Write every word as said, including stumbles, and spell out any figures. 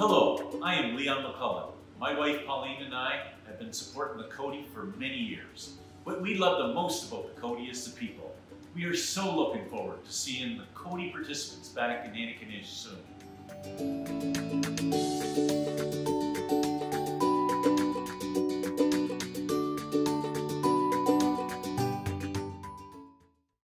Hello, I am Leon MacLellan. My wife Pauline and I have been supporting the Coady for many years. What we love the most about the Coady is the people. We are so looking forward to seeing the Coady participants back in Antigonish soon.